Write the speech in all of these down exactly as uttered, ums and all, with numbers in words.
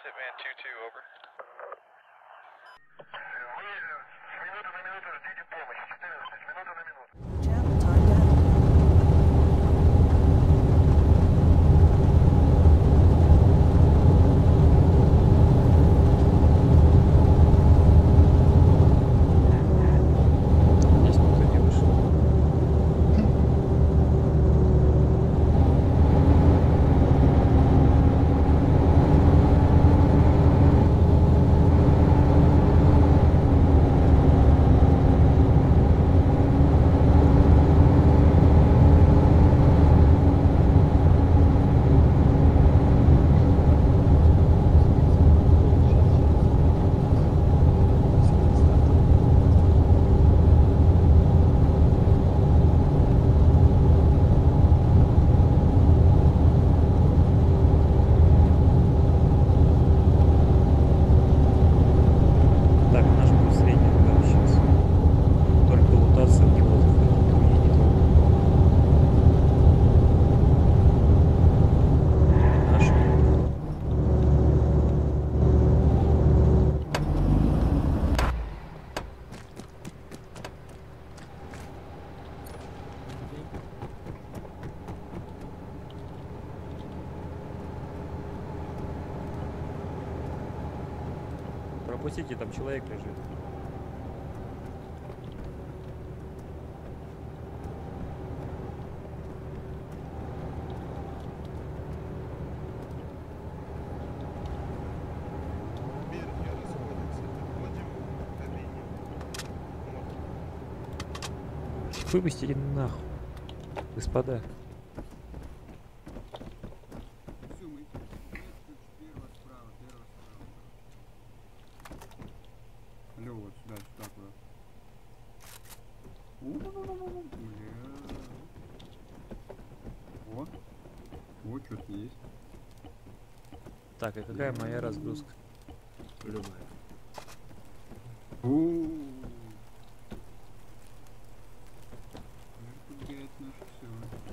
Hitman two two, over. Channel timed out. Здесь никто не вышел. Так, наш будет средний удар сейчас. Только лутаться в него заходить, другие не трогают. Наш. Пропустите, там человек лежит. Выпустите нахуй, господа. Алло, вот сюда, сюда, куда? У-у-у-у-у, бля. Вот. Вот что-то есть. Так, и какая моя разгрузка? Любая. У-у-у. Это, блядь, наше всё.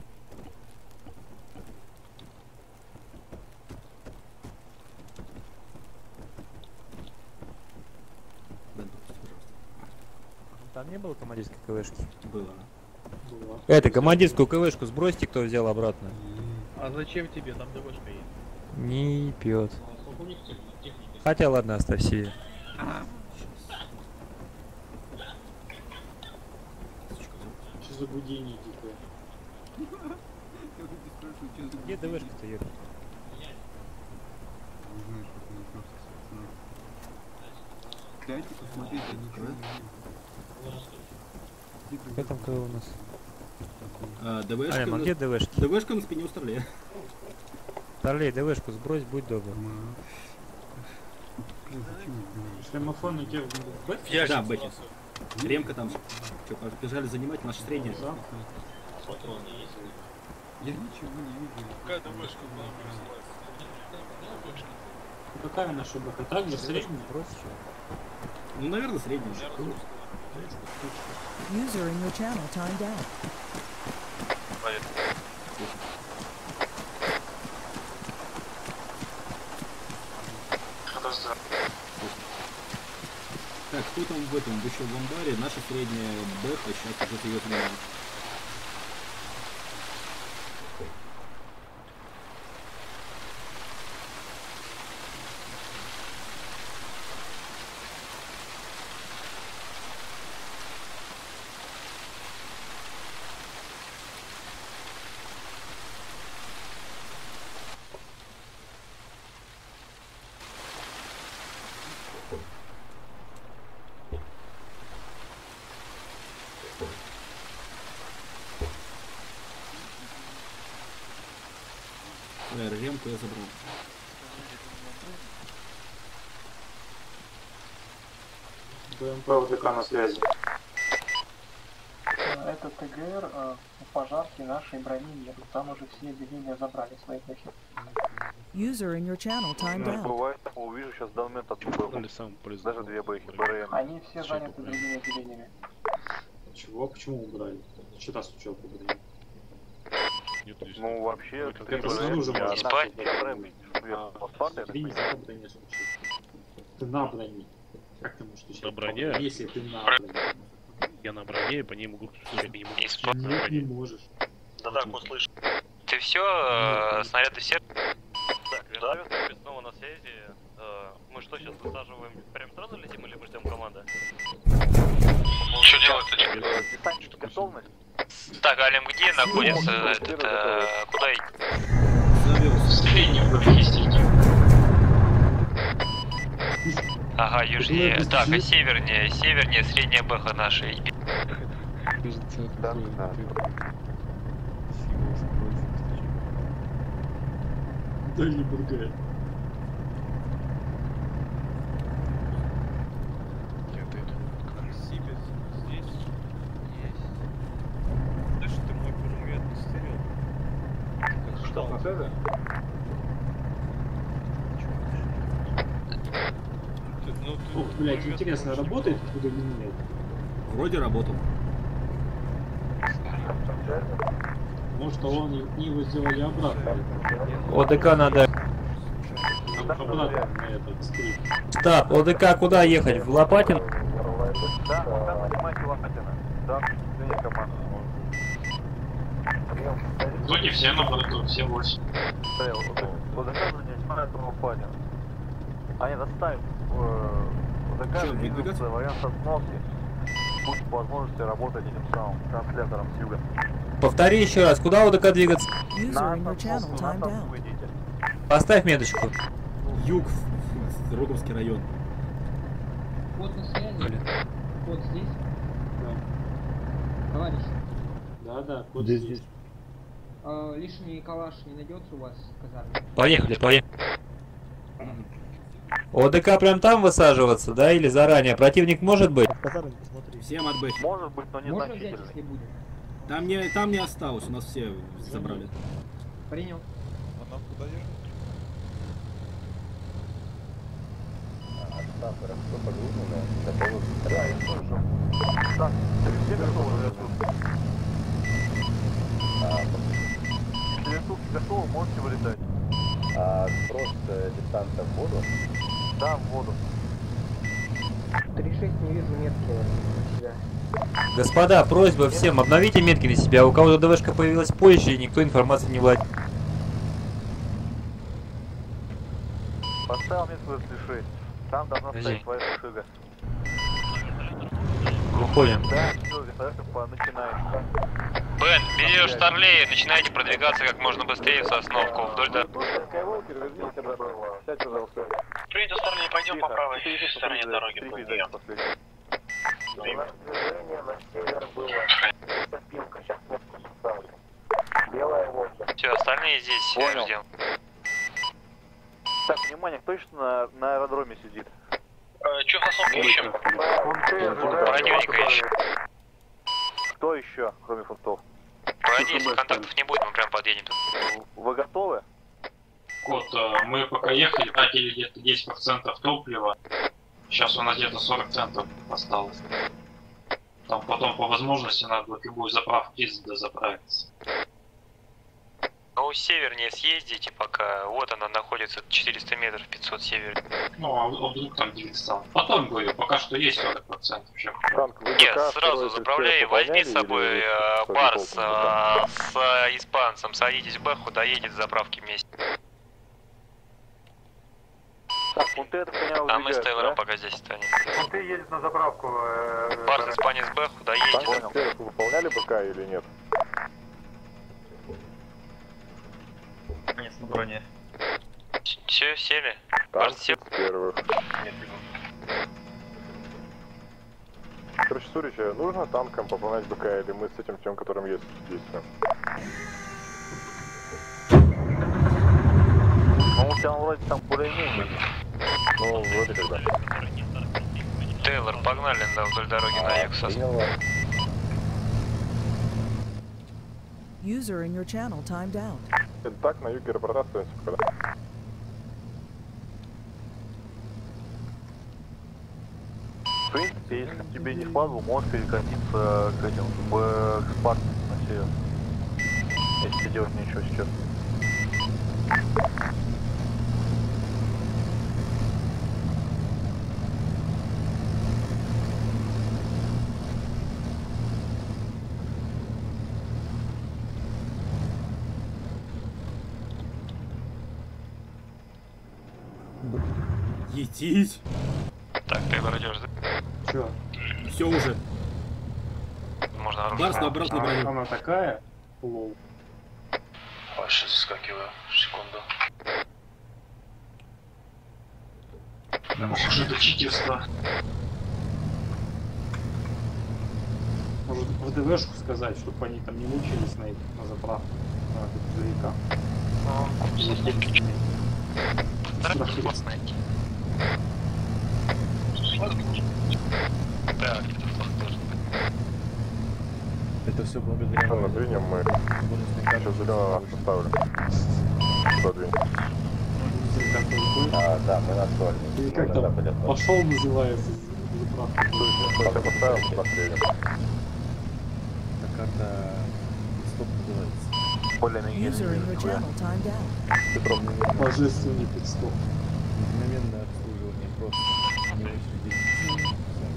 Бен, пропусти, пожалуйста. Там не было командирской КВшки? Было. Это, командирскую КВшку сбросьте, кто взял обратно. А зачем тебе? Там ДВшка есть. Не пьет. Хотя ладно, оставь себе. Что за гудение дикое? Я вот не спрашиваю, что за Где гудение. ДВшка-то ехать? Не знаю, что это начнётся, собственно. Дайте посмотреть, я ничего не вижу. Какая там КВ у нас? А, ДВшка, Алим, а на... где ДВшки? ДВшка на спине у Старлея. Старлей, ДВшку сбрось, будь добр. Ма. Блин, зачем я делаю? Шлемофон у тебя в бэк? Да, Бетти. Ремка там. Че, побежали занимать наша средняя? Да. Я ничего не вижу. Какая ДВшка была присылать? Какая наша бэка? Так же средняя? Сбрось что? Ну, наверное, средняя. User in your channel timed out. Так, кто там в этом, еще в амбаре? Наша средняя бэха, сейчас уже ее занимает. Ремку я забрал. БМП УДК на связи. Это ТГР, э, пожарки нашей брони нет. Там уже все отделения забрали свои бэхи. User in your channel timed out. Бывает, увижу сейчас данный момент одну бэху. Даже две бэхи, БРМ. Они все заняты другими отделениями. Чего? Почему убрали? Что-то стучал по броне. Ну вообще, Это снаружи можно я спать. БРМ видишь. Ты не за броню случай. Ты на броне. Как ты можешь отвечать? На броне? Если ты на броне. Я на броне, по ней могу кричать, не могу. Нет, не можешь. Да так, услышь. Ты все, э, снаряды все? Так, вертолет снова на связи. Э, мы что, сейчас высаживаем? Прям сразу летим или мы ждем команды? Что делать-то? Десантчик, готовность? Так, Алим, где находится этот, э, куда идти? Завелся. Средний есть. Ага, южнее. Так, а севернее, севернее, средняя бэха нашей. Да, да. Дальний бургер. Что? Вот это? Ух, блядь, интересно, работает откуда или нет? Вроде работал. Может, он и его сделали обратно. ОДК надо. Обратно на этот скрипт. Так, ОДК куда ехать? В Лопатин? Да, пока нанимайте Лопатина. Да, извини, команда. Вроде все на борту, все восемь. Вот заказывание занимает Лопатин. Они доставят Что, выдвигаться? вариант остановки. Пусть по возможности работать этим самым транслятором с юга. Повтори еще раз, куда ОДК двигаться? User in your channel timed out. Идите. Поставь меточку. Юг, в- в Роговский район. Вот на связи. Вот здесь. Да. Товарищ, Да, да, вот Здесь, здесь. здесь. э, лишний калаш не найдется у вас в казарме? Поехали, поехали. ОДК прям там высаживаться, да, или заранее? Противник может быть? Всем отбыть. Может быть, но Можно взять, незначительный. если будет? Там не, там не осталось, у нас все забрали. Принял. Так, все готовы для сутки? Если для сутки готовы, можете вылетать. А просто дистанция в воду? Да, в воду. три шесть не вижу метки на себя. Господа, просьба всем, обновите метки на себя. У кого-то ДВшка появилась позже, и никто информацией не владеет. Поставил метку эс шесть. Там должна стоять твоя шига. Выходим. Да, все, вертолет начинается. Бен, берешь Старлей, начинайте продвигаться как можно быстрее в Сосновку вдоль дороги. Сядь, пожалуйста. Принято, Старлей, пойдем по правой стороне дороги. Все, остальные здесь Понял. ждем. Так, внимание, кто еще на, на аэродроме сидит? Че в Сосновке ищем? Противника Противника ищем. Кто еще, кроме фунтов? Пройди, если контактов не будет, мы прям подъедем тут. Вы готовы? Кот, мы пока ехали, тратили где-то десять процентов топлива. Сейчас у нас где-то сорок центов осталось. Там потом по возможности надо будет любую заправку дозаправиться. Ну, севернее съездите пока. Вот она находится четыреста метров, пятьсот север. Ну, а вдруг там двигаться. Потом говорю, пока что есть сорок процентов. Нет, сразу заправляй, возьми с собой э, барс э, с э, испанцем, садитесь в бэху, доедет с заправки вместе. Так, фунты, это понял, А мы с убегают, Тейлором да? пока здесь станем. Фунты едет на заправку. Э, Барс, испанец в бэху, доедет. Понял. Выполняли БК или нет? Конец на броне. Все, сели? Барс, сел? Первых. Короче, Сурича, нужно танкам пополнять БК или мы с этим тем, которым есть, действуем? Ну, у тебя вроде там более-менее. Ну, вроде как да. Тейлор, погнали да, вдоль дороги на юг Сосновки. User in your channel timed out. Так, на юге аэропорта остаемся пока. В принципе, если тебе не впадло, можешь перекатиться к этим, в к Спарте на север. Если делать нечего сейчас. Етить. Так, ты идешь, да? Чё? Все уже. Можно оружие. Барс на обратной броне. Она такая? Лол. Сейчас заскакиваю. Секунду. Похоже, это читерство. Может, в ДВшку сказать, чтобы они там не мучились на, на заправку. На грузовика. Так, Это все благодаря... Что, надвинем мы? Сейчас зеленого поставлю. Подвинем. А, да, мы настроили. Или как там пошел называется заправка. Пока поставим, последним. Эта карта... Стоп называется. Более-менее User in your channel timed out. Петров не видно. Божественный пидстоп. Мгновенное обслуживание просто. Не очереди.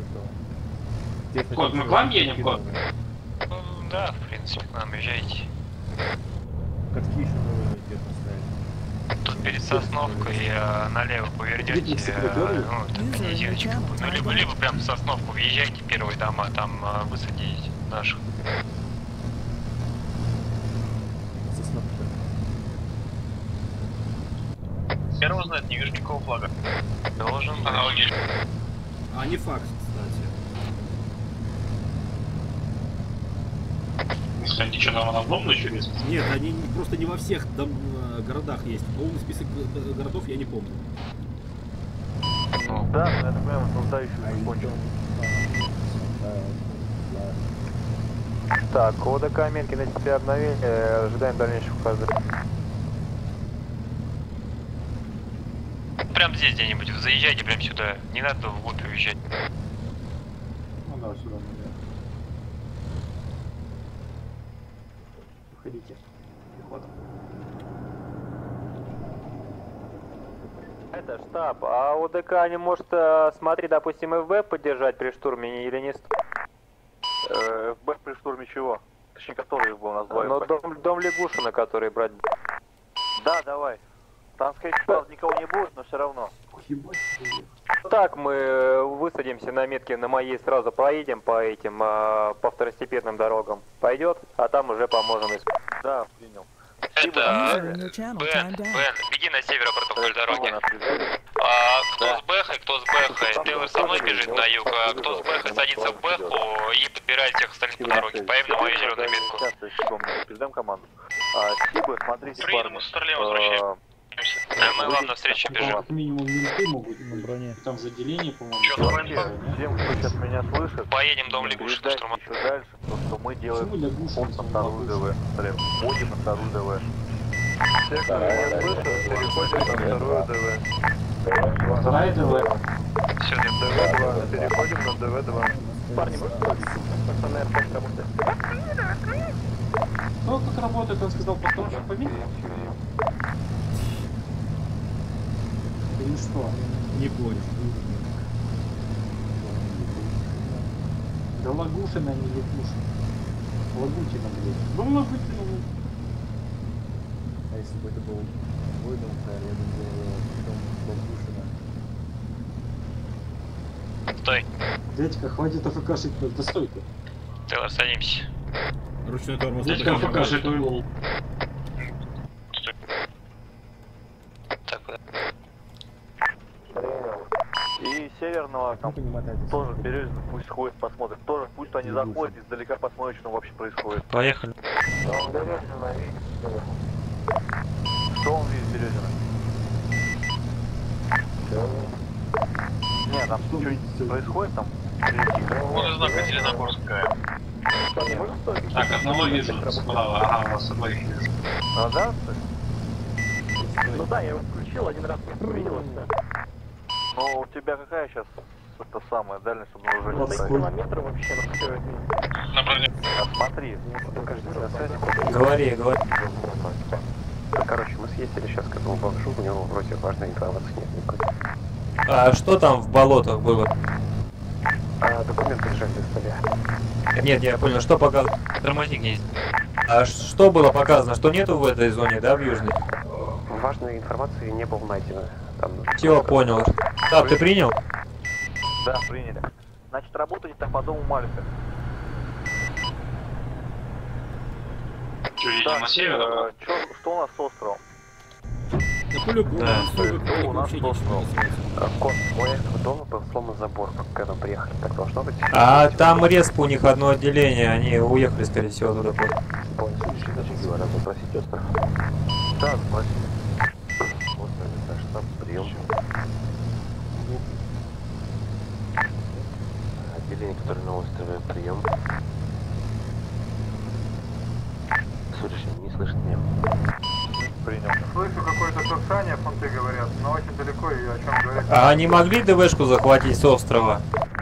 Кот, мы к вам едем, Кот? да, в принципе, к нам езжайте. Катки еще новые где поставить. Тут перед Сосновкой э, налево повернете, э, ну, там, низиночку. Ну, либо, либо прям в Сосновку въезжайте, первые дома, там э, высадите наших. Сосновка. Первого знает, не вижу никакого флага. Должен быть. А не факт, кстати. Если они что, нам на одном ночью есть? Нет, они просто не во всех там э, городах есть. Полный список э, городов я не помню. Да, я так понимаю, солдат еще не кончил. Так, ОДК Менки на себе обновили, ожидаем дальнейших указаний. Прям здесь где-нибудь, заезжайте прям сюда, не надо вглубь уезжать. Ну да, сюда нельзя. Выходите. Пехота. Это штаб, а ОДК не может, э, смотри, допустим, ФБ поддержать при штурме или не? Э, ФБ при штурме чего? Точнее, который был у нас двое. Ну, дом, дом Лягушина, который брать. Да, давай. Там, скорее всего, никого не будет, но все равно. Ебать, Так, мы высадимся на метке на моей, сразу поедем по этим, э, по второстепенным дорогам. Пойдет, а там уже поможем искать. Да, принял. User Это in your channel Бен, timed Бен, out. беги на северо протоколь дороги. А кто с Бэхой, кто с Бэхой, Тейлор со мной бежит на юг, а кто с Бэхой садится в Бэху и подбирает всех остальных по дороге. Поедем на мою зеленую метку. Сейчас, Сибом, передаем команду. А, Сибы, смотрите, Приедем, парни. мы с Старлеем возвращаемся. А мы вам навстречу бежим. как минимум менты могут На броне. там за деление, по-моему. Чё, Вообще, всем, кто сейчас меня слышит, Поедем дом Лягушина передайте штурма. еще дальше, то, что мы делаем Почему Лягушин? он на вторую ДВ. Смотрим, вводим на вторую ДВ. Все, кто меня слышит, переходим на вторую ДВ. Вторая ДВ. Все, ДВ два, переходим на ДВ два. Парни, Ну, как работает, он сказал, постановщик фамилии? Или что? Не понял. Да Лагушина, а не Лягушина. Лагутина, блядь. Ну, Лагутина, блядь. А если бы это был Войдом, то я думаю, потом Бабушина. стой. Дядька, хватит АФКшить, да стой ты. Тейлор, садимся. Ручной тормоз. Дядька покажет уйлол. Так, куда? И северного там Ну-ка не мотайтесь. тоже Березин пусть ходит, посмотрит. Тоже пусть они заходят, издалека посмотрят, что вообще происходит. Поехали. Что он видит Березина? Не, там что-нибудь происходит там? Он из знака Зеленогорская. Так, одного вижу справа. Ага, у вас обоих вижу. А, да? Ну да, я его включил, один раз не увидел. Ну, у тебя какая сейчас это самое дальность, чтобы на уже не двадцать стоять? Километров вообще на все. Направление. А смотри, покажи на связи. Говори, говори. Короче, мы съездили сейчас к этому бомжу, у него вроде важной информации нет никакой. А что там в болотах было? А документы лежали на столе. Нет, я понял, что показано. Тормози гнезд. А ш- что было показано? Что нету в этой зоне, да, в южной? Важной информации не было найдено. Все, понял. Так, ты принял? Да, приняли. Значит, работайте там по дому Малика. Что, едем на север? э, чё, что у нас с островом? Да по-любому, Да. особо У нас вообще что ничего не связано. Кот, у этого дома был сломан забор, когда мы приехали. Так должно быть? А там респ у них одно отделение, они уехали, скорее всего, туда. Понял, слушай, даже говорят, запросить остров. Да, спроси. Вот, наш штаб, прием. Отделение, которое на острове, прием. Слушай, не слышит меня. Принял. Слышу какое-то шуршание, фунты говорят, но очень далеко и о чем говорят. А они могли ДВшку захватить с острова?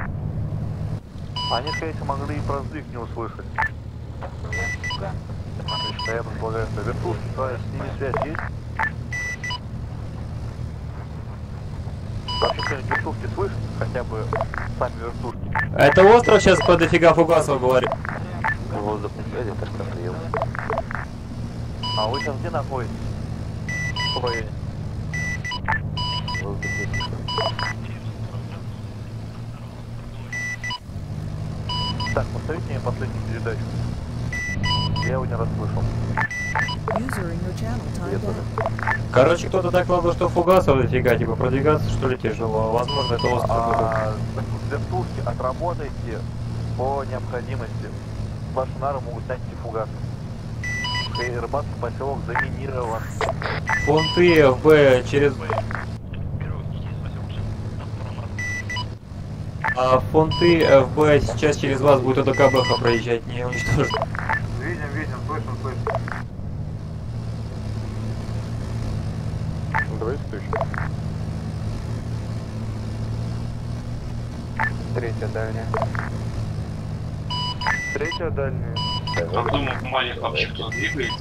Они, скорее всего, могли и про сдвиг не услышать. Да. Значит, я предполагаю, что вертушки, твоя с ними связь есть? Вообще, кто-нибудь вертушки слышит? Хотя бы сами вертушки. Это остров сейчас по дофига фугасов говорит. Воздух на связи, это что, прием. А вы сейчас где находитесь? В районе. Воздух не слышно. Так, повторите мне последнюю передачу. Я его не расслышал. User in your channel timed out. Короче, кто-то так ладно, что фугасов дофига, типа продвигаться что ли тяжело. Возможно, это остров. А вертушки отработайте по необходимости. Ваши нары могут снять фугасы. Рыбацкий поселок заминирован. Фунты ФБ через... А фунты ФБ сейчас через вас будет ОДКБХ проезжать, не уничтожить. Видим, видим, слышим, слышим. Давай слышим. Третья дальняя. Третья дальняя. Как думаю, Малик вообще кто двигает.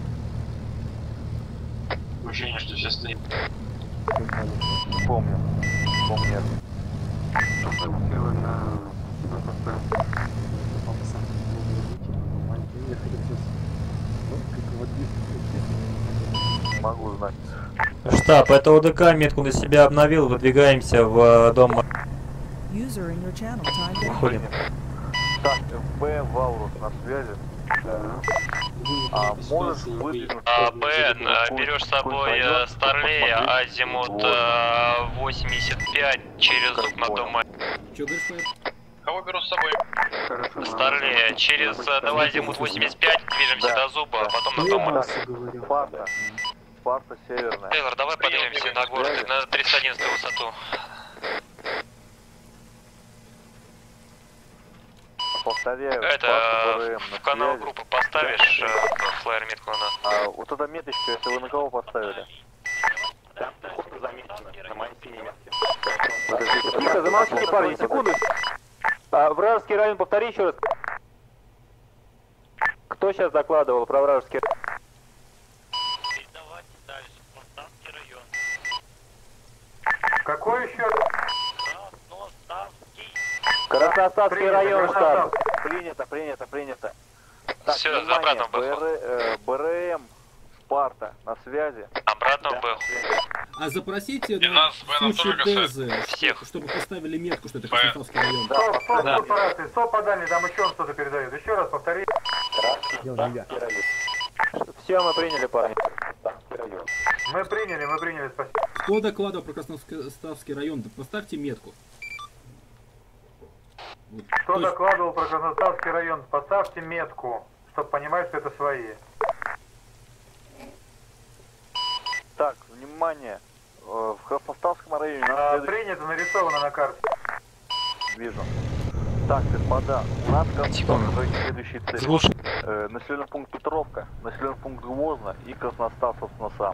Ощущение, что все стоит. Помню. Помню. Села на... на ПП. Сам маленький ехали здесь. Ну, как водитель. Не могу знать. Штаб, это ОДК метку на себя обновил, выдвигаемся в дом. User in your channel timed out. Выходим. Так, ФБ Ваурус на связи. Да. А можешь выдвинуть... А, Б, берешь с собой э, Старлея, азимут э, восемьдесят пять через зуб на дом. Чё говоришь, Фаер? Кого беру с собой? Хорошо. Старлея, через э, давай азимут восемьдесят пять, движемся Да. до зуба, а потом на дом. Спарта. Спарта северная. Тейлор, давай поднимемся на город, на триста одиннадцатую высоту. Повторяю. Это Спарта БРМ на в канал связи. группы поставишь э, флайер метку на нас. А вот эта меточка, это вы на кого поставили? Тихо, замолчите, парни, секунду. А, вражеский район, повтори еще раз. Кто сейчас докладывал про вражеский район? Давайте дальше, Красноставский район. Какой еще? Красноставский. Красноставский Принято, район, штаб. Красноставский. Принято, принято, принято. Так, Всё, внимание, обратно в Бэху. БР, э, БРМ, Спарта, на связи. Обратно в Бэху. А запросите И на нас в этом случай только Дезы, всех. чтобы поставили метку, что это Б. Красноставский район. Стоп, стоп, стоп, по рации, стоп, по дальней, там еще он что-то передает. Еще раз повтори. Все, мы приняли, парни. Мы приняли, мы приняли, спасибо. Кто докладывал про Красноставский район? Да поставьте метку. Вот. Кто Точно. докладывал про Красноставский район? Поставьте метку, чтобы понимать, что это свои. Так, внимание. Э, В Красноставском районе на А, следующий- принято, нарисовано на карте. Вижу. Так, господа, у нас Секунду. следующий цель. Слушай. Э, населенный пункт Петровка, населенный пункт Гвоздно и Красностав, собственно, сам.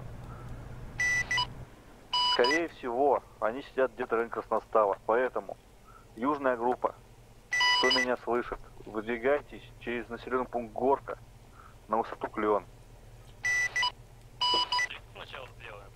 Скорее всего, они сидят где-то в районе Красностава, поэтому южная группа, кто меня слышит, выдвигайтесь через населенный пункт Горка на высоту Клеон. Сначала сделаем.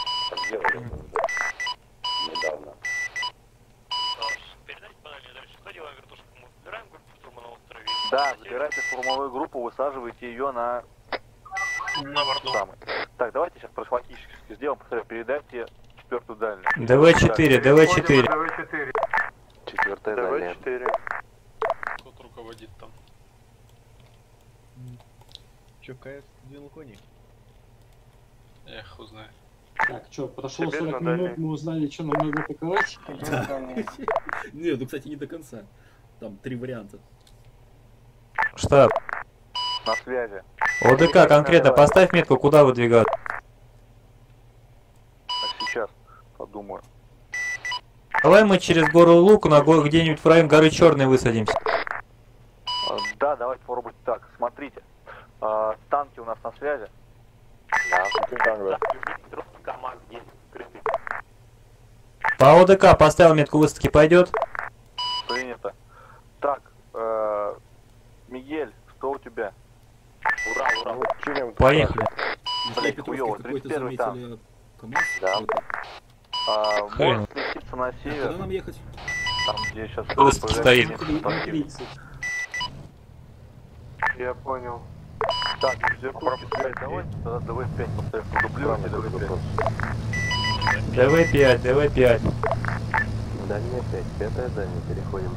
Недавно. Передайте подальше дальше. Что делаем вертушку? Мы выбираем группу штурма на острове. Да, забирайте штурмовую группу, высаживайте ее на На борту. самый. Так, давайте сейчас профилактически сделаем, повторяю, передайте четвертую дальнюю. ДВ четыре, ДВ четыре. Четвертая дальняя. ДВ четыре. Кто руководит там? Че, КС двинул кони? Эх, узнай. Так, что, прошло Тебе сорок надо минут, ли? мы узнали, что нам надо атаковать. Нет, ну кстати не до конца. Там три варианта. Штаб. На связи. ОДК конкретно поставь метку, куда выдвигаться. Сейчас подумаю. Давай мы через гору Лук на гору где-нибудь в район горы Черной высадимся. А, Да, давайте попробуйте так. Смотрите. А, танки у нас на связи. Да, команд есть скрытый. По ОДК поставил метку высадки, пойдет? Принято. Так, э, Мигель, что у тебя? Ура, ура. Поехали. Блять, Петровский хуёво, какой-то тридцать первый танк. заметили КамАЗ. Да. А, Хрен. может сместиться на А куда север, нам ехать? там где сейчас Высадка стоит. тридцать. Я понял. Так, Зеркурки связь давайте, тогда ДВ пять поставим, дублируйте ДВ пять. ДВ пять, ДВ пять. Дальняя пять, пятая дальняя, переходим.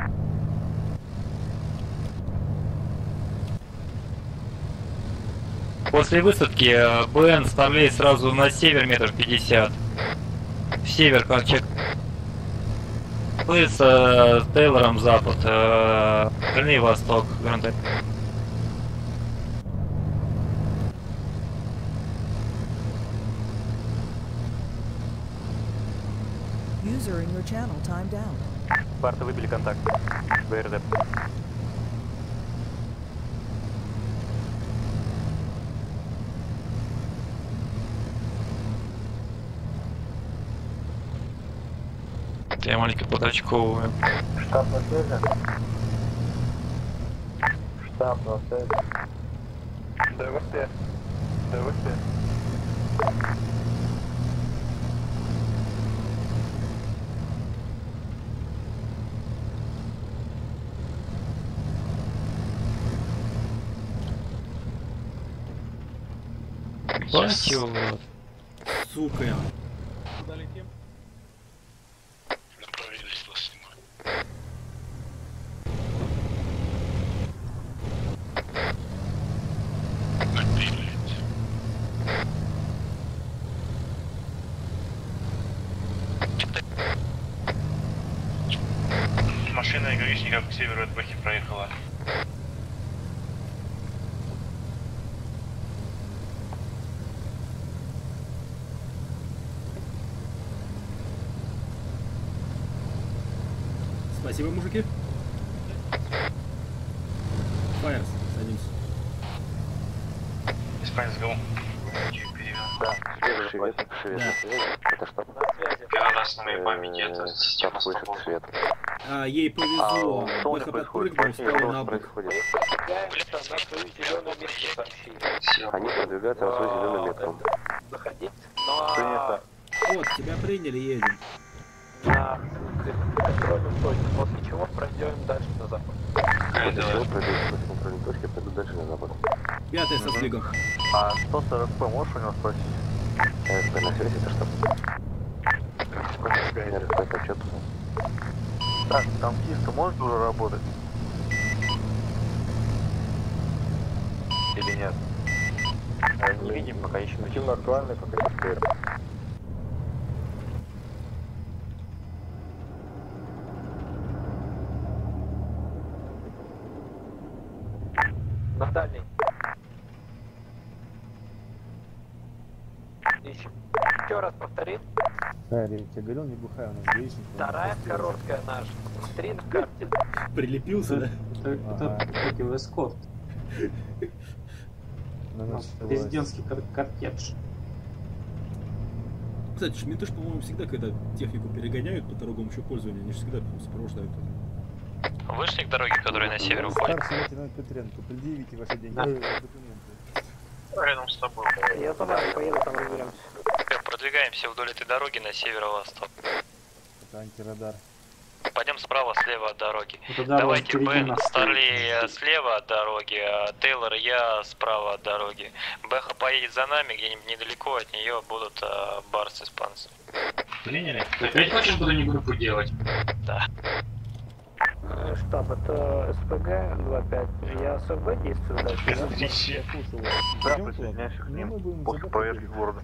После высадки э, БН вставляй сразу на север метр пятьдесят. В север ковчег. С э, Тейлором запад. Э, Дальний восток. Грант. User in your channel timed out. Спарта выбили контакт. БРД. Я маленько подочковываю. Штаб на связи? Штаб на связи. ДВ пять. ДВ пять. Спасибо. Сука. Куда летим? Направились вас снимать. Напилить. Машина и гаишника к северу от Бэхи проехала. Спасибо, мужики. Фаерс, садимся. Испанец гол. Да, швед, швед, Да. швед. Это штаб. Пиранас на моей памяти, Э, это система штаб слышит стопов. швед. А, ей повезло. А, что у них Бэха происходит? подпрыгнул, Что встал на бок. происходит? Все. Они продвигаются на свой зеленый метр. Заходить. Принято. Вот, тебя приняли, едем. На контрольную точку, после чего пройдем дальше на запад. После чего пройдут после контрольной точки, пойдут дальше на запад. Пятая со сдвигом. А сто сорок пэ можешь у него спросить? РСП на связи, это штаб. РСП по отчету. Так, там киска может уже работать? Или нет? Не видим, пока еще активно актуальный, пока не успеем. На дальний. Еще раз повтори. Да, я тебе говорил, не бухай, у нас гаишник. Вторая короткая наша. Три на карте. Прилепился, да? Это, это, это в эскорт. На У нас нас президентский кор- кортеж. Кстати, шменты ж, по-моему, всегда, когда технику перегоняют по дорогам еще пользования, они же всегда сопровождают. Вышли к дороге, которая на север уходит. Старший лейтенант Петренко, предъявите ваши деньги. Да. э, документы. Рядом с тобой. Я туда поеду, там разберемся. Продвигаемся вдоль этой дороги на северо-восток. Это антирадар. пойдем справа, слева от дороги. Вот Давайте Б, Старли слева от дороги, а Тейлор и я справа от дороги. Бэха поедет за нами, где-нибудь недалеко от нее будут а, Барс и Спанс. Приняли? Ты опять хочешь не группу делать? Да. Штаб, это СПГ два пять. Я с СПГ действую дальше. Да, присоединяйся к ним после проверки города.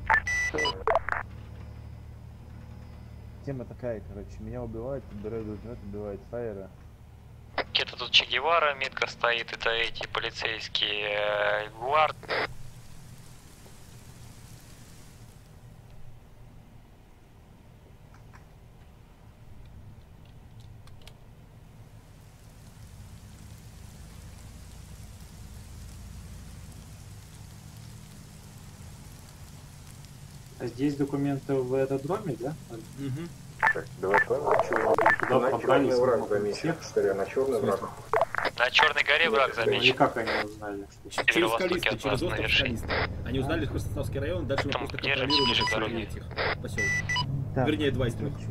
Тема такая, короче, меня убивают, подбирают документ, убивает Файера. Где-то тут Че Гевара, метка стоит, это эти полицейские гвард. А здесь документы в аэродроме, да? Угу. Так, давай Туда пробрались враг замечен. На черный враг. На Черной горе враг замечен. И как они узнали? Что... Через Скалисты, через остров Скалисты. Они узнали Хвостовский район, дальше мы просто контролируем население этих поселков. Вернее, два из трех.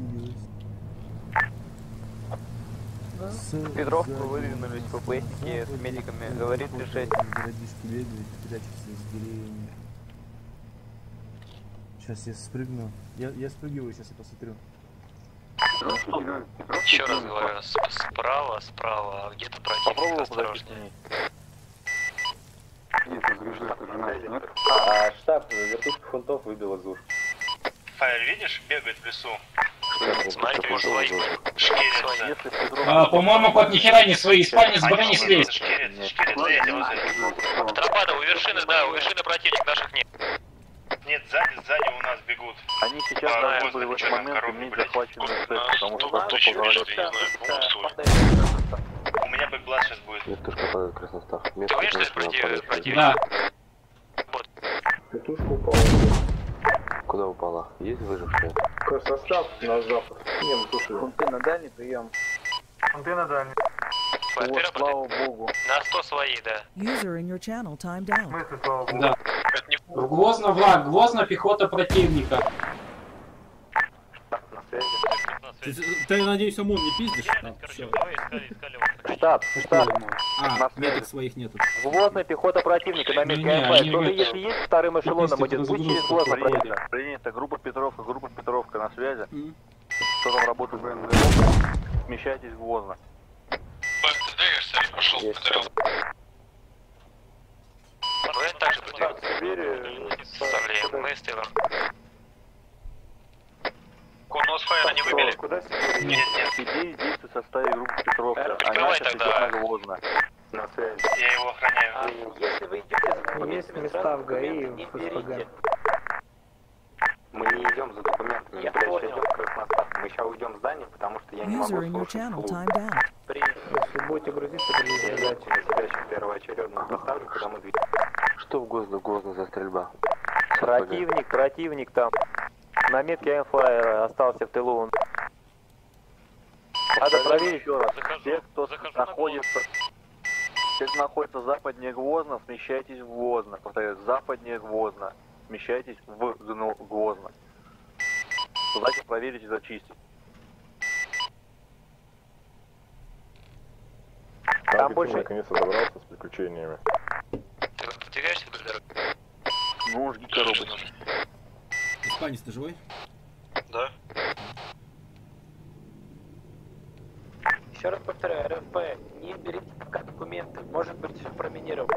Петровку выдвинулись по плейстике с медиками, говорит решать. Городишки бегают, прячутся из деревьев. Сейчас я спрыгну. Я, я спрыгиваю, сейчас я посмотрю. Еще раз говорю, справа, справа, а где-то противник, осторожнее. А штаб, вертушка фунтов выбила ЗУЖ. Фаер, видишь, бегает в лесу. Смотрите, может, свои шкерятся. А, по-моему, под нихера не свои, испанец брони слезть. Шкерятся, шкерятся. Тропада, у вершины, да, у вершины противник, наших нет. Нет, сзади, сзади у нас бегут. Они сейчас должны были в этот момент иметь захваченную цель, потому что просто поговорили. У меня бэкбласт сейчас будет. Вертушка падает красностав. Ты видишь, что это противник? Да. Вертушка упала. Куда упала? Есть выжившие? Красностав на запад. Не, ну слушай. Фунты на дальний прием. Фунты на дальний. Вот, слава богу. На сто свои, да. User in your channel timed out. В смысле, слава богу? Да. Гвозно враг, гвозно пехота противника. Ты, ты, надеюсь, ОМОН не пиздишь? Там, Штаб, штаб. А, меток своих нету. Гвоздная пехота противника на месте КМП. Кто-то, если есть, вторым эшелоном идет, пусть через гвоздно проедет. Принято, группа Петровка, группа Петровка на связи. Кто там работает в БНГ? Смещайтесь в гвоздно. Пошел, Петров. Мы также будем составляем, мы с Тейлором. Конус Файра не выбили? Куда нет, нет. Идеи действуют в составе группы Петровка. Они сейчас идут на гвоздно. На связи. Я его охраняю. Если вы идете, есть места в ГАИ, в СПГ. Мы не идем за документами, я блядь, идем к красностав. Мы сейчас уйдем в здание, потому что я не могу User in your слушать channel слух. timed out. Если будете грузиться, Я грузите. на себя сейчас первоочередно поставлю, куда мы двигаемся. Что в гвоздно, гвоздно за стрельба? Противник, противник там. На метке Эмфайра остался в тылу. Надо проверить еще раз. Те, кто находится... Те, кто находится западнее Гвоздно, смещайтесь в Гвоздно. Повторяю, западнее Гвоздно. Смещайтесь в Гвоздно. Давайте проверить и зачистить. Там, Там больше... наконец-то добрался с приключениями. Ты подвигаешься вдоль дороги? Ну, жги коробочку. Испанец, ты живой? Да. Еще раз повторяю, РФП, не берите пока документы, может быть все проминировано.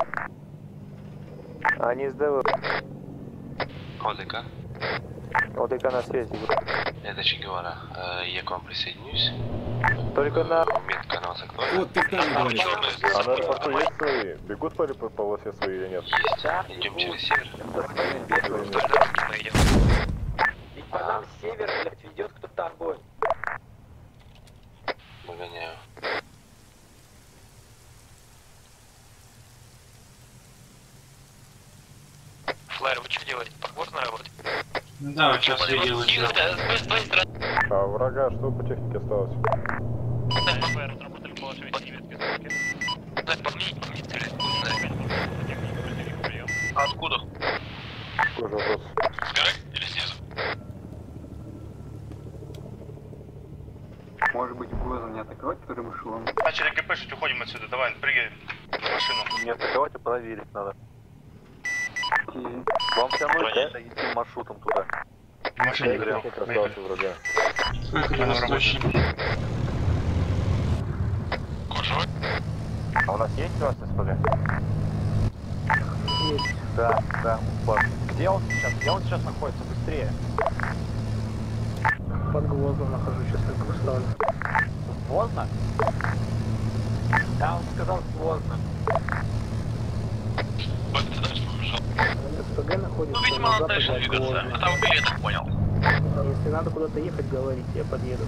Они сдают. ОДК? ОДК на связи. Это Че Гевара. Я к вам присоединюсь. Только на... Метка на вас окно. Вот ты там говоришь. А на аэропорту есть свои? Бегут по по полосе свои или нет? Есть. Идем через север. Вдоль дороги мы идем. Ведь по нам с севера, блядь, ведет кто-то огонь. Выгоняю. Флайер, вы что делаете? Похоже на работу? Да, сейчас я делаю. А врага что по технике осталось? Да, Флайер, отработали по вашей немецкой сумке. Да, подменить, подменить, стрелять. Откуда? Какой же вопрос? С горы или снизу? Может быть, угроза не атаковать вторым эшелоном? Начали ГПшить, уходим отсюда. Давай, прыгай в машину. Не атаковать, а проверить надо. Вам все равно это идти маршрутом туда. В машине прям красавцы врага. Выехали восточнее. А у нас есть у вас СПГ? Есть. Да, да, упад. Где он сейчас? Где он сейчас находится? Быстрее. Под Гвоздом нахожусь, сейчас только поставлю. Поздно? Да, он сказал поздно. СПГ находится Ну, видимо, на надо западе дальше от двигаться. Гвозда. Это были, я так понял. Если надо куда-то ехать, говорите, я подъеду.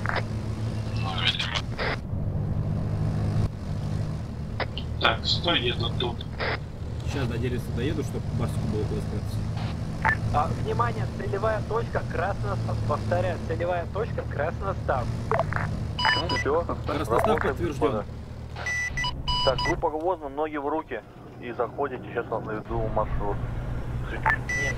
Так, стой где-то тут. Сейчас до деревца доеду, чтобы Барсику было куда спрятаться. А, внимание, целевая точка, красностав. Повторяю, целевая точка, красностав. Ну все, Красностав подтвержден. Так, группа Гвозда, ноги в руки. И заходите, сейчас вам наведу маршрут. Нет.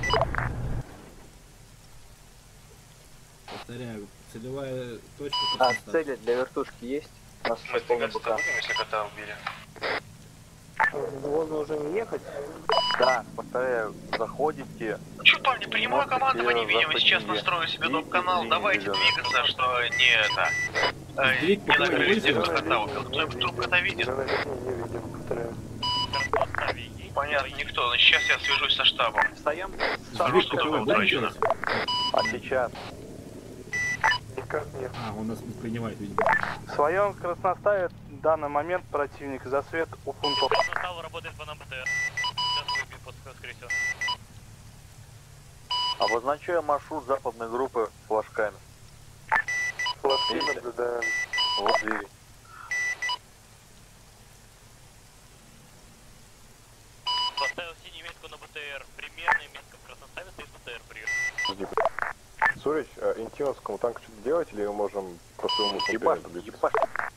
Повторяю, целевая точка. А Красностав. цели для вертушки есть? У нас Мы двигаться будем, если кота убили. В Гвоздно уже не ехать? Да, повторяю, заходите. Че, парни, принимаю командование, видимо, сейчас настрою себе доп-канал. Давайте двигаться, что не это... э, Двиг Не какой накрылись, вызов? где кота. Кто-нибудь труп кота видит? Понятно, никто. Но сейчас я свяжусь со штабом. Встаем. Двиг какой будем делать? А сейчас? Никак нет. А, он нас не принимает, видимо. В своем красноставе в данный момент противник засвет у фунтов. Красностав работает по нам БТР. Сейчас выбьет, скорее всего. Обозначаю маршрут западной группы флажками. Флажки наблюдаем. Вот двери. Поставил синюю метку на БТР. Примерная метка в красноставе стоит БТР. Привет. Сурич, а интимовскому танку что-то делать или мы можем просто ему Ебашь, ебашь.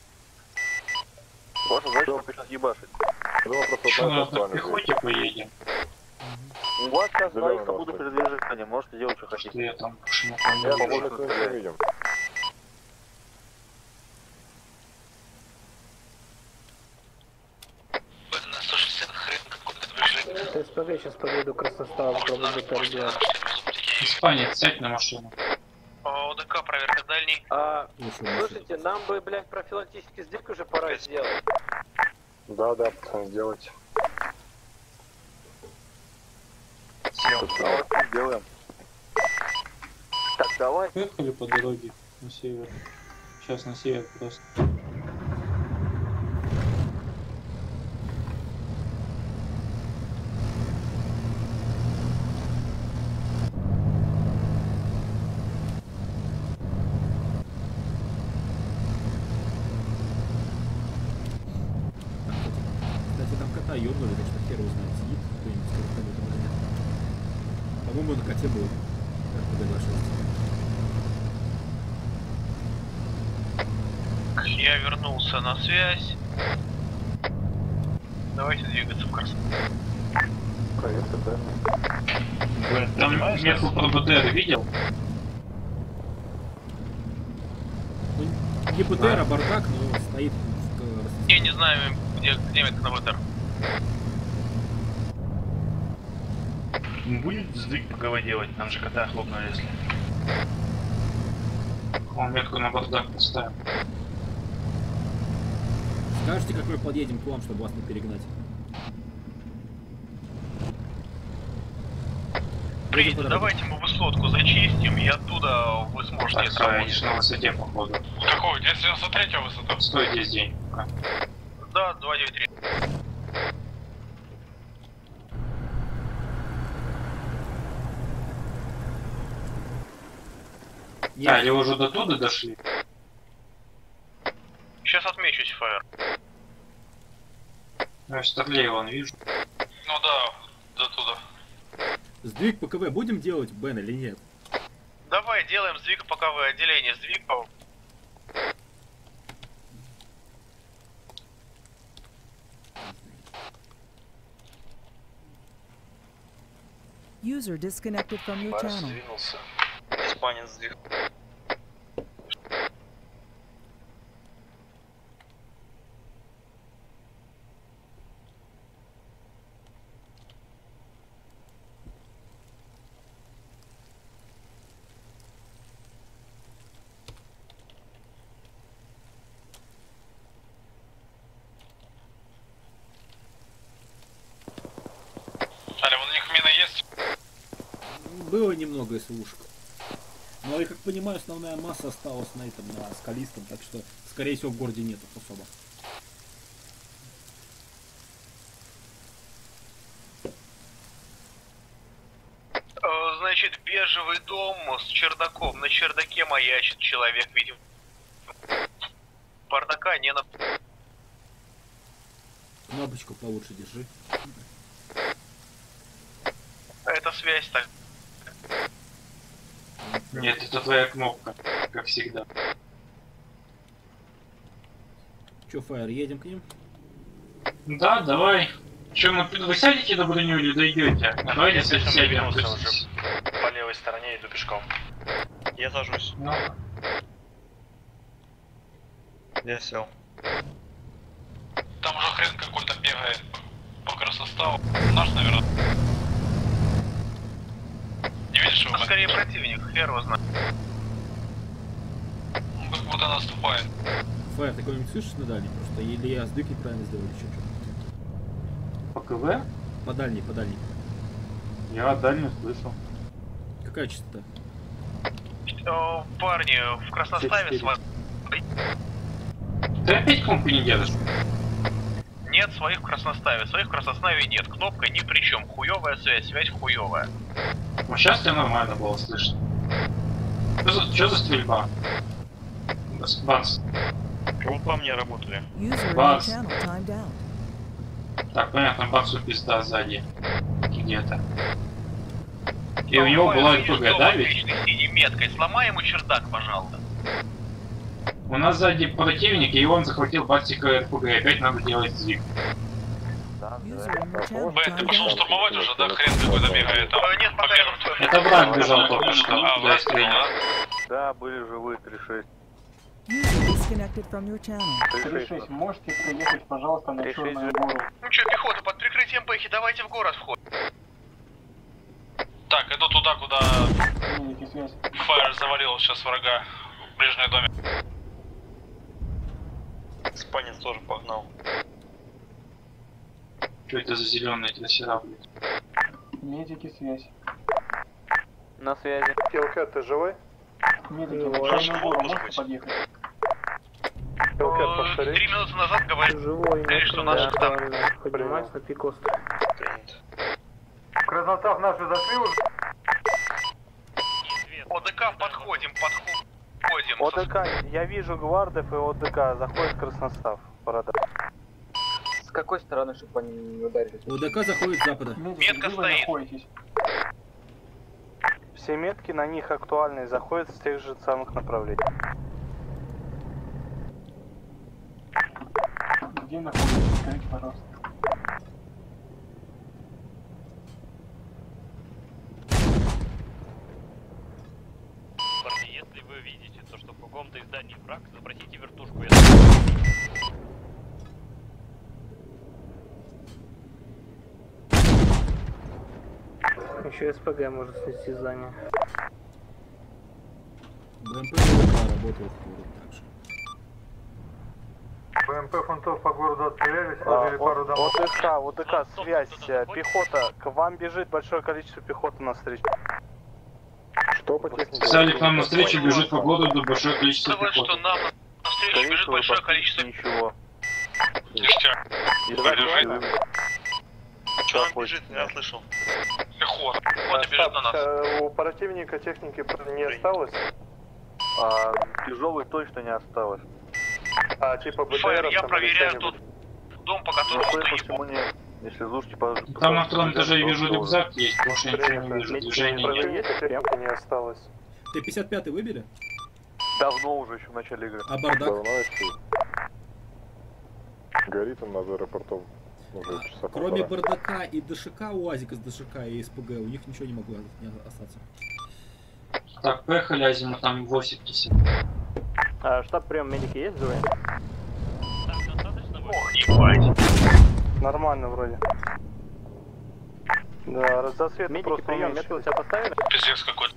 Ваша задача напишет ебашить. Думаю, просто Что, вот на пехоте поедем? У вас сейчас Зелёный двоих свобода нахуй. передвижения, можете делать, что Что хотите. я там больше не Я понял. побольше не видим. На сто шестьдесят хрен какое-то движение. СПГ сейчас подъеду к Красноставу, пробую БТР делать. Испанец, сядь на машину. ОДК, проверка дальний. А, Слушай, машина. слушайте, нам бы, блядь, профилактический сдвиг уже пора сделать. Да, да, пацаны, сделайте. Давайте сделаем. Так, давай. Поехали по дороге на север. Сейчас на север просто. Кстати, там кота ёбнули, так что хер его знает, сидит кто-нибудь с вертолетом или нет. По-моему, на коте был эр пэ гэ двадцать шесть. Я вернулся на связь. Давайте двигаться в красноставе. Проверка, да. Там метку про БТР видел? Ну, не БТР, а бардак, но стоит в... Я не знаю, где, где метка на БТР. Будет сдвиг по ГВ делать, нам же кота хлопнули, если. Он метку на бардак поставил. Скажите, как мы подъедем к вам, чтобы вас не перегнать? Приедем, давайте мы высотку зачистим, и оттуда вы сможете Так, они же на высоте, походу. Какой? двести девяносто третья высота? Стой здесь день. пока. Да, два девять три. А, или уже до туда дошли? Сейчас отмечусь, ФР. Я старлей вон вижу. Ну да, до туда. Сдвиг по ка вэ будем делать, Бен, или нет? Давай делаем сдвиг по КВ, отделение сдвиг по... User disconnected from your channel. Сдвинулся. Испанец сдвиг. Было немного СВУшек. Но я как понимаю, основная масса осталась на этом, на скалистом, так что, скорее всего, в городе нету особо. Значит, бежевый дом с чердаком. На чердаке маячит человек, видимо. Бардака не на... Кнопочку получше держи. Это связь так. Нет, это твоя кнопка, как всегда. Че, Фаер, едем к ним? Да, давай. Че, мы, вы сядете на броню или дойдете? Давайте сядем. По левой стороне иду пешком. Я сажусь. Ну. Я сел. Там уже хрен какой-то бегает по красоставу. Наш, наверное. Не видишь его? Скорее противник, хер его знает. Он как будто наступает. Фаер, ты кого-нибудь слышишь на дальней? Просто или я сдвиг неправильно сделал, или что-то. По КВ? По дальней, по дальней. Я дальнюю слышал. Какая частота? О, парни, в красноставе с вами. Ты опять компы не держишь? Нет, своих в красноставе. Своих в красноставе нет. Кнопка ни при чем. Хуевая связь, связь хуевая. Вот сейчас тебя нормально было слышно. Что за, что за стрельба? Бац. Кому по мне работали? Бац. Так, понятно, Бацу пизда сзади. Где-то. И у него была РПГ, да ведь? Синей меткой. Сломай ему чердак, пожалуйста. У нас сзади противник, и он захватил Бацика РПГ, и опять надо делать сдвиг. Б, ты пошел штурмовать уже, да? Хрен какой-то бегает. Нет, пока я... Это враг бежал только что. А, Да, стрелял. Да, были живые, три шесть. три шесть, можете приехать, пожалуйста, на Черную гору? Ну что, пехота, под прикрытием Бэхи, давайте в город вход. Так, иду туда, куда Фаер завалил сейчас врага в ближнем доме. Спанец тоже погнал. Что это за зеленые трассера, блядь? Медики, связь. На связи. Хелкет, ты живой? Медики, на Черную гору можете подъехать? Хелкет, повтори. Три минуты назад говорили, Живой, что наших там... поднимайся на пик острова. Красноцав наши зашли уже? ОДК подходим, подходим. ОДК, я вижу гвардов и ОДК, заходит Красностав. Борода. С какой стороны, чтобы они не ударились? ОДК заходит с запада. Метка стоит. Все метки на них актуальные заходят с тех же самых направлений. Где находитесь? Скажите, пожалуйста. Парни, если вы видите то, что в каком-то издании враг, запросите вертушку. Я... Еще СПГ может снести здание. БМП и ОДК работают в городе также. БМП фунтов по городу отстреляли, сложили пару домов. ОДК, ОДК, связь, пехота, к вам бежит большое количество пехоты навстречу. Что по технике? Сказали, к нам навстречу бежит по городу большое количество Сказать, что пехоты. нам навстречу бежит большое количество... Ничего. Ништяк. Бежит. Что там бежит, я слышал. Пехота. Вот и бежит на нас. У противника техники не осталось? А, тяжелый точно не осталось. А типа Фаер, БТР я там проверяю или тот дом, по которому Ну, стоит. почему нет? Если зушки по... Там на втором этаже я вижу рюкзак есть, больше я ничего не вижу, движения нет. проверите, техники не осталось. Ты пятьдесят пятый выбери? Давно уже, еще в начале игры. А бардак? Горит он над аэропортом. Уже часа Кроме полтора. бардака и ДШК, УАЗика с ДШК и СПГ, у них ничего не могло не остаться. Так, поехали, Азима, там восемьдесят. А, штаб прием, медики есть живые? Ох, ебать. Нормально вроде. Да, разосвет Медики просто прием, уменьшили. метку у тебя поставили? Пиздец какой-то.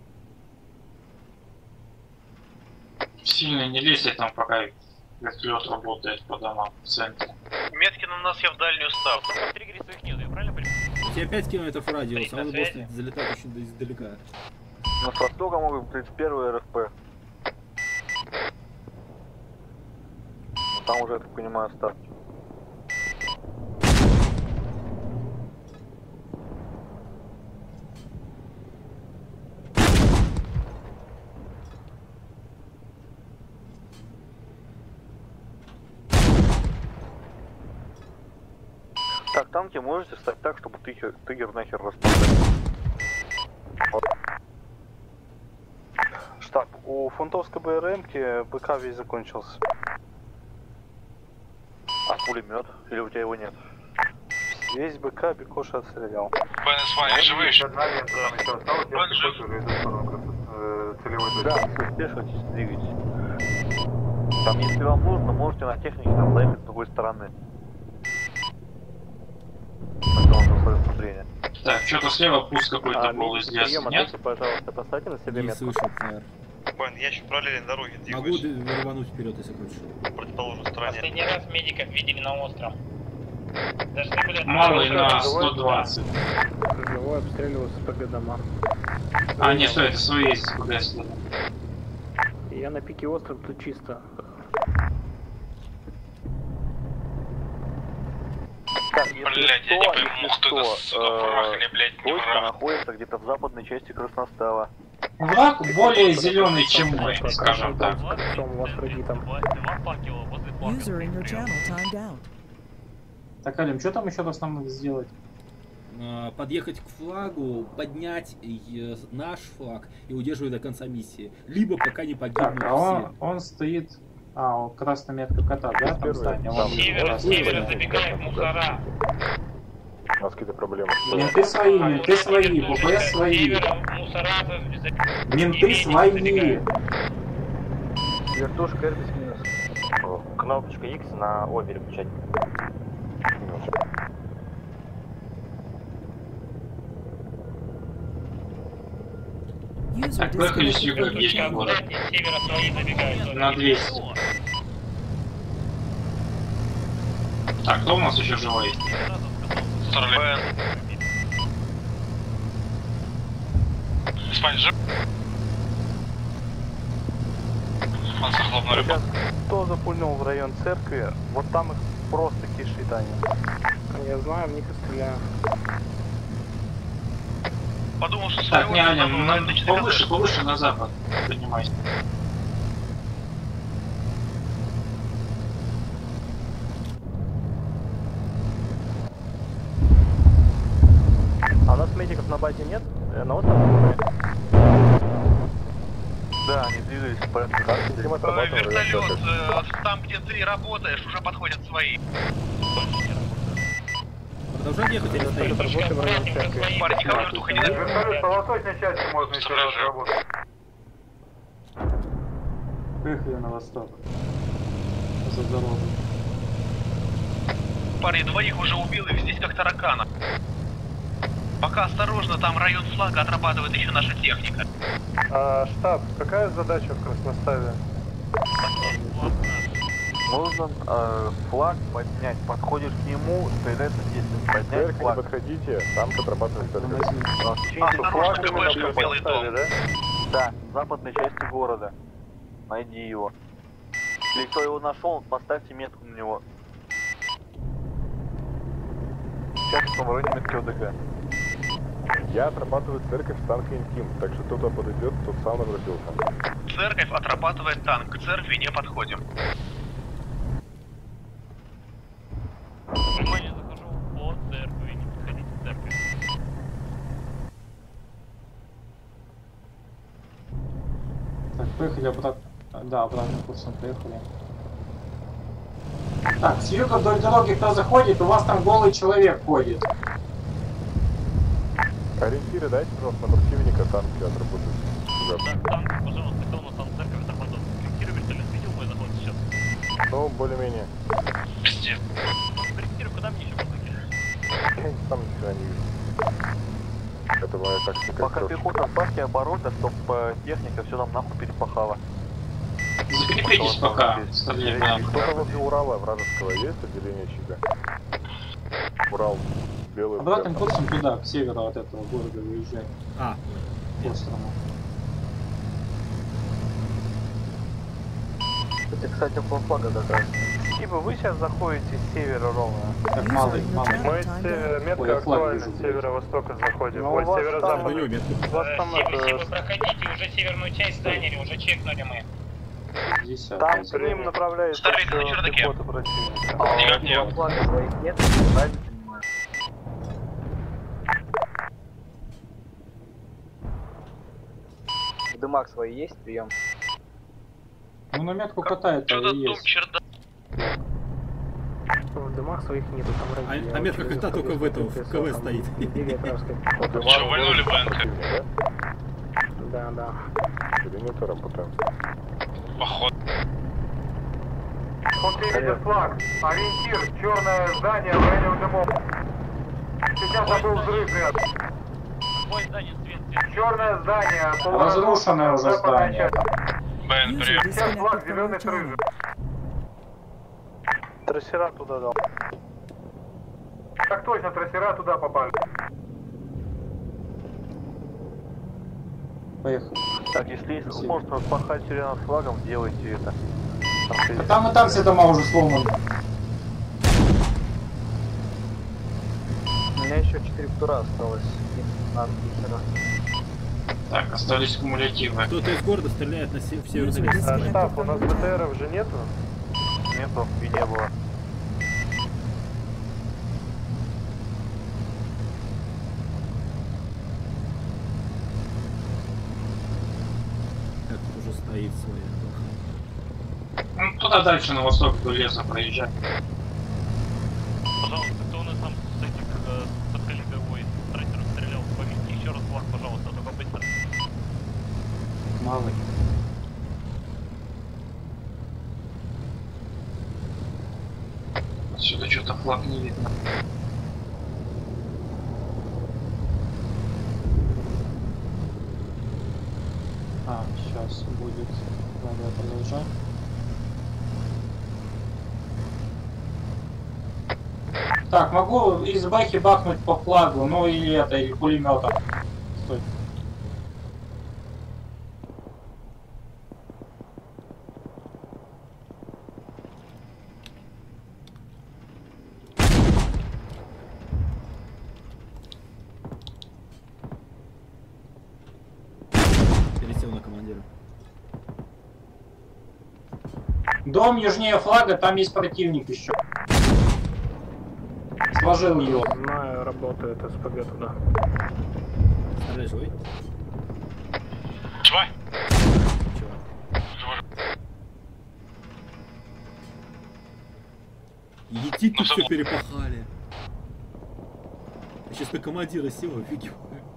Сильно не лезьте там, пока вертолет работает по домам в центре. Метки на нас я в дальнюю ставлю. Триггеры своих нет, я правильно понимаю? тебя пять километров радиус, а он будет залетать очень издалека. На с востока могут тридцать первый эр эф пэ. Там уже, я так понимаю, ставки. Так, танки можете стать так, чтобы тыгер, тыгер нахер распадать. Штаб, у фунтовской бэ эр эм-ки БК весь закончился. А пулемет? Или у тебя его нет? Весь БК Бекоша отстрелял. БНС, живые? Да, спешивайтесь, двигайтесь. Там, если вам нужно, можете на технике там заехать с другой стороны. Так, что-то слева пусть какой-то а, был из леса, нет? Пожалуйста, поставьте на себе Не метку. слышу, Фаер. Бен, я еще параллельной дороги двигаюсь. Могу рвануть вперед, если хочешь. В противоположной стороне. Последний раз медиков видели на остров. Даже не были... Малый на сто двадцать. Живой обстреливал СПГ дома. А, нет, стой, это свои есть СПГ. Я на пике острова, тут чисто. Так, если блядь, что, я не пойму, если кто это, что, сука, враг или, блядь, не точка враг. находится где-то в западной части Красностава. Враг более зеленый, чем мы, скажем так. User in your channel timed out. Так, Алим, что там еще раз нам надо сделать? Подъехать к флагу, поднять наш флаг и удерживать до конца миссии. Либо пока не погибнут так, а он, он стоит... А, он красная метка кота, да? Там здание. Север, север, забегает мусора. У нас какие-то проблемы. Менты свои, менты свои, БПС свои. Менты свои. Вертушка Эрбис минус. Кнопочка X на О переключать. Так, выехали с юга, едем в город. На двести. Так, кто у нас еще живой? Старлибен. Испанец жив? Он захлопнул рыбу. Кто запульнул в район церкви, вот там их просто кишит они. Я знаю, в них и стреляю. Подумал, что Так, не, Аня, ну, повыше, повыше на запад. Поднимайся. А у нас медиков на базе нет? Э, на острове? Да, они двигались по э, вертолет, э, там где ты работаешь, уже подходят свои. Продолжай ехать или стоит? Парень, никого вертуха не дает. Вертолет по восточной части можно еще раз работать. Поехали на восток. За дорогу. Парень, двоих уже убил, их здесь как таракана. Пока осторожно, там район флага отрабатывает еще наша техника. А, штаб, какая задача в Красноставе? Нужно э, флаг поднять, подходишь к нему, появляется действие, поднять Церковь, флаг. не подходите, там отрабатывает церковь. А, Осторожно, флаг КПшка, именно белый поставили, дом. да? Да, в западной части города. Найди его. Если кто его нашел, поставьте метку на него. Сейчас в районе метки О Д К. Я отрабатываю церковь с танка Интим, так что кто-то подойдет, тот сам нагрузился. Церковь отрабатывает танк, к церкви не подходим. Внимание, захожу по церкви, не подходите к церкви. Так, поехали обратно. Да, обратным курсом поехали. Так, с юга вдоль дороги кто заходит, у вас там голый человек ходит. Ориентиры дайте, пожалуйста, на противника, танки отработают. Да, танк, пожалуйста, кто у нас там церковь отрабатывает? Корректируй вертолет, видел мой заход сейчас? Ну, более-менее. Пиздец. Корректируй, куда мне еще музыки? Там ни хрена не вижу. Это моя тактика. Пока пехота, ставьте обороты, чтобы техника все нам нахуй перепахала. Закрепитесь пока, стреляем. Кто-то возле Урала вражеского есть, отделение Чига? Урал белый. Обратным курсом туда, к северу от этого города выезжай. А, к острову. Это, кстати, около флага как раз. Типа вы сейчас заходите с севера ровно. Так, малый, малый. Мы с севера, метка актуальна, с северо-востока заходим. Ну, Ой, с северо-запада. там... У вас там это... Проходите, уже северную часть заняли, уже чекнули мы. Там к ним направляется пехота противника. Никак нет. Флага своих нет, правильно понимаю? Дымак свои есть, прием? Ну на метку катает, а и есть. В дымах своих нету, там А, а метка кота только в этом, в КВ стоит. Че, вальнули БНК? Да, да. Перенято работаем. Поход. Вот ты видишь флаг. Ориентир, черное здание в районе дымов. Сейчас там был взрыв, ребят. Черное здание. Разрушенное уже здание. БН, привет. Сейчас флаг зеленый с рыжим. Трассера туда дал. Так точно, трассера туда попали. Поехали. Так, если сможете распахать сюда над флагом, делайте это. А там и так все дома уже сломаны. У меня еще четыре тура осталось. Надо хера. Так, остались кумулятивы. Кто-то из города стреляет на се- в северный лес. А, штаб, у нас БТРов же нету? Нету и не было. Как уже стоит своя. Ну, туда дальше, на восток, до леса проезжать. Пожалуйста, кто у нас там с этих э, подкалибровой трассеров стрелял? Помните еще раз флаг, пожалуйста, только быстро. Малый. Отсюда что-то флаг не видно. А, сейчас будет. Ладно, продолжаем. Так, могу из бэхи бахнуть по флагу, ну или это, или пулеметом. Стой. Пересел на командира. Дом южнее флага, там есть противник еще. Сложил его. Знаю, работает СПГ туда. Стреляй, живой? Живой? Чего? Живой. Едите Ну, все забыл. перепахали. Я сейчас на командира сел, офигел.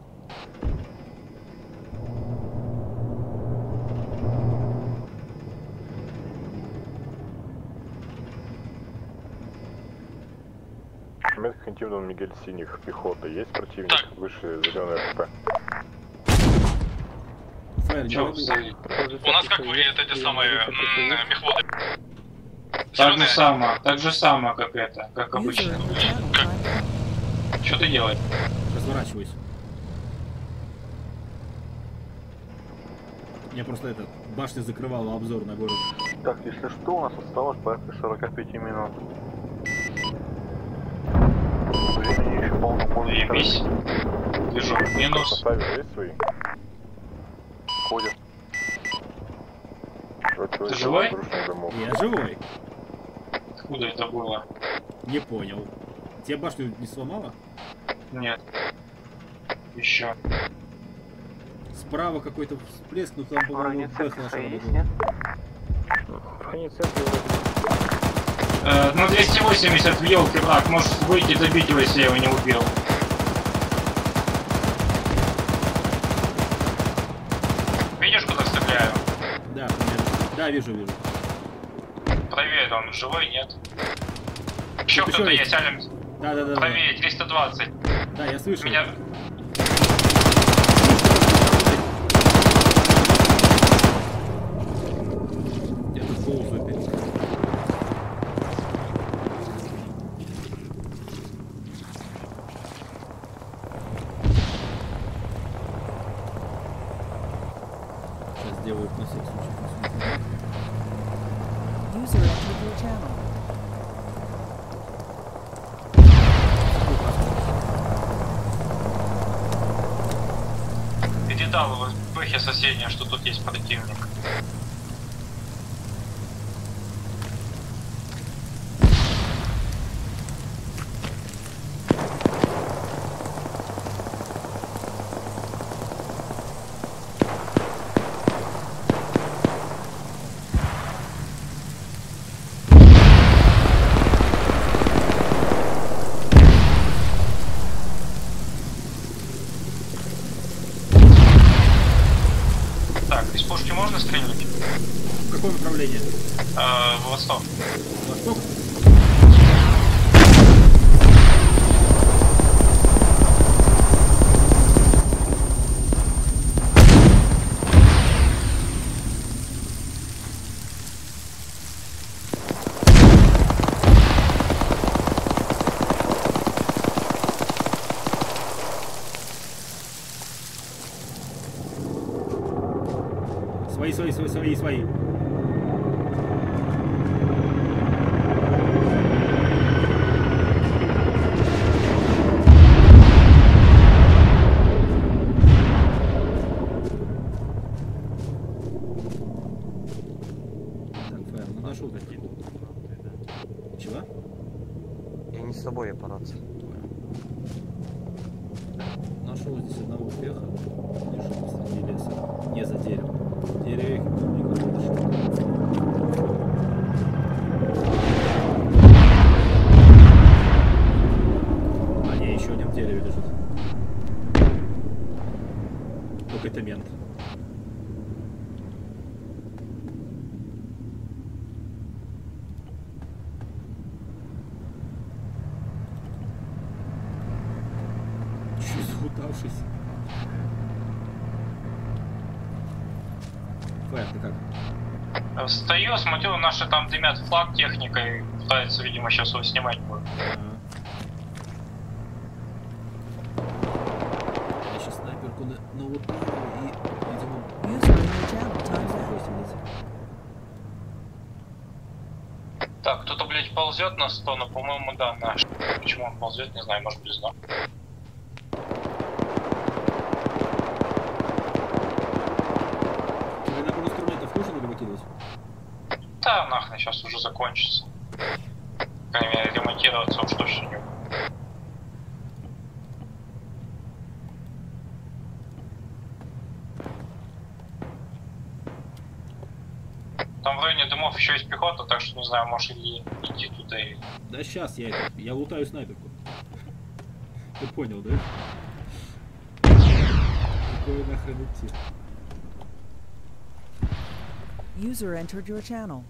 Метка интимного Мигель синих пехота. Есть противник? Выше зеленый РП. Фаер, Чё, не стоит? У нас как выглядят эти самые м, мехводы? Так же самое, так же самое, как это, как User обычно. in your channel timed out. Что ты делаешь? разворачивайся. Я просто этот башня закрывала обзор на город. Так, если что, у нас осталось порядка сорока пяти минут. Времени еще полно, можно Заебись. Вижу, минус. Составе есть свои? ходят. Ты живой? Я живой. Откуда это было? Не понял. Тебе башню не сломала? Нет. Еще. Справа какой-то всплеск, но там, по-моему, бэх наша нет? Э, на двести восемьдесят в елке враг, можешь выйти добить его, если я его не убил. Видишь, куда стреляю? Да, примерно. Да, вижу, вижу. Проверь, он живой, нет? Еще Тут кто-то еще есть, Алим. Да, да, да. Правее, триста двадцать. Да, я слышу. Меня... Я тут ползаю опять. Сейчас сделают на всякий случай. User entered your channel. Передал в эсбэхе соседнее, что тут есть противник. В какое направление? Э, в восток. Восток? Свои, свои, свои, свои, свои. Чего? Я не с тобой, я по рации. Нашел здесь одного успеха. Лежит посреди леса. Не за деревом. Деревья никуда не дошел. А не, еще один в дереве лежит. Только это мент. Утавшись. Фаер, ты как? Встаю, смотрю, наши там дымят флаг техникой, пытаются, видимо, сейчас его снимать будут. Я сейчас снайперку на, на вот и, видимо, так, кто-то, блядь, ползет на сто, но, по-моему, да, наш. Почему он ползет, не знаю, может, без дна. Да, нахрен, сейчас уже закончится. По крайней мере, ремонтироваться уж точно не буду. Там в районе дымов еще есть пехота, так что не знаю, может или идти туда и... Да сейчас я это, я лутаю снайперку. Ты понял, да? Какое нахрен идти? User entered your channel.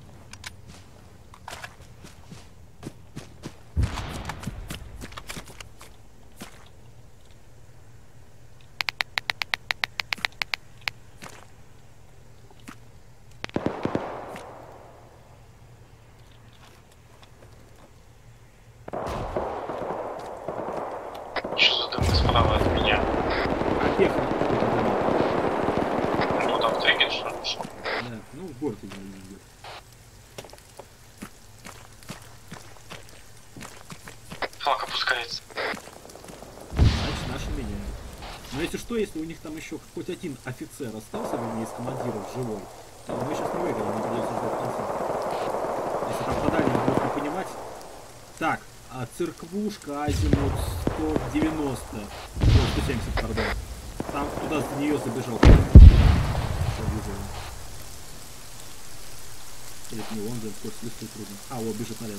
Что за дым справа от меня? А пеха? Ну там триггер что ли? Да, ну в город идем. Флаг опускается. Значит, наши меняют. Но если что, если у них там еще хоть один офицер остался в из командиров живой, то мы сейчас не выиграем, нам придется ждать конца. Если там по дальнему будут не понимать. Так, а церквушка азимут сто девяносто, сто семьдесят, пардон. Там туда за нее забежал. Или это не он, да, просто листу трудно. А, вот бежит налево.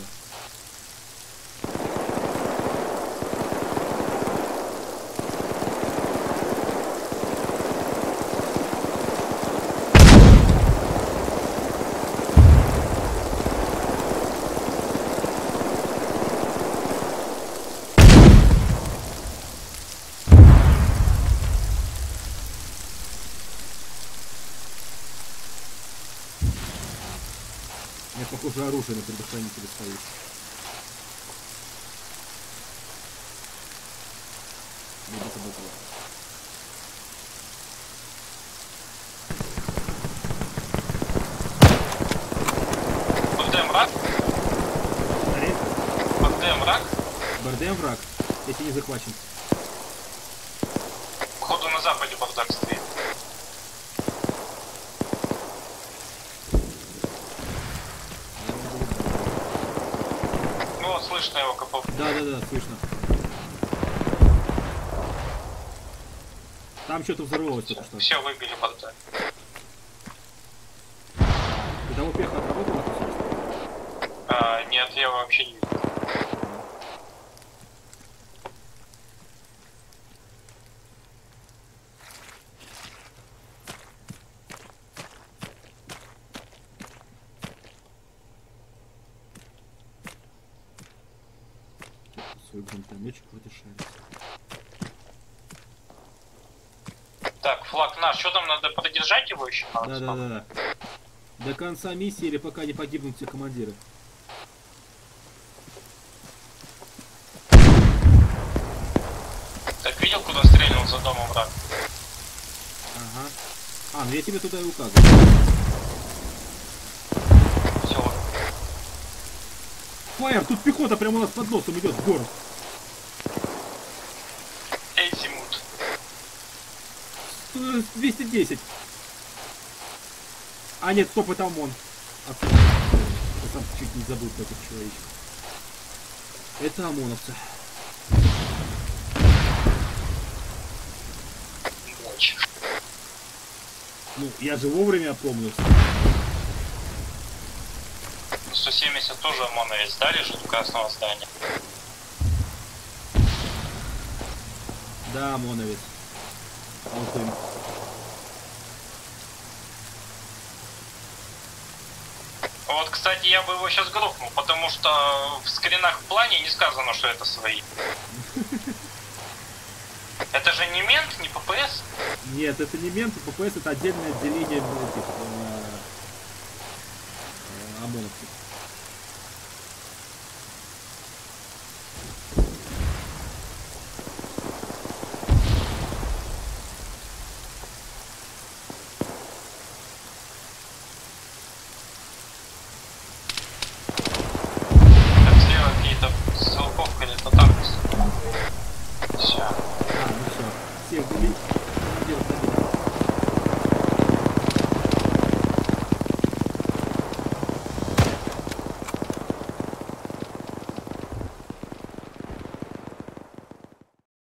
У меня, похоже, оружие на предохранителе стоит. Где-то было. враг? Бардем враг, если не захвачен. Походу на западе бардак стоит. Ну вот, слышно его копов. Да, да, да, слышно. Там что-то взорвалось только что. Все, выбили бардак. И того пеха отработала? А, нет, я его вообще не видел. Свой гранатометчик вроде шарится. Так, флаг наш, что там надо продержать его еще? Да, да, да, да. До конца миссии или пока не погибнут все командиры. Так, видел, куда стрельнул за домом враг? Ага. А, ну я тебе туда и указываю. Все. Фаер, тут пехота прямо у нас под носом идет в город. Эйзимут. двести десять. А нет, стоп, это ОМОН. А, я сам чуть не забыл про этих человечек. Это ОМОНовцы. Ну, я же вовремя опомнился. сто семьдесят тоже ОМОНовец, да, лежит у красного здания? Да, ОМОНовец. Алтын. Вот, кстати, я бы его сейчас грохнул, потому что в скринах в плане не сказано, что это свои. Это же не мент, не ППС? Нет, это не мент, ППС это отдельное отделение этих э, э, ОМОНовцев. Так, слева какие-то стрелковка где-то там. Все. А, ну все. Всех убить. Командир,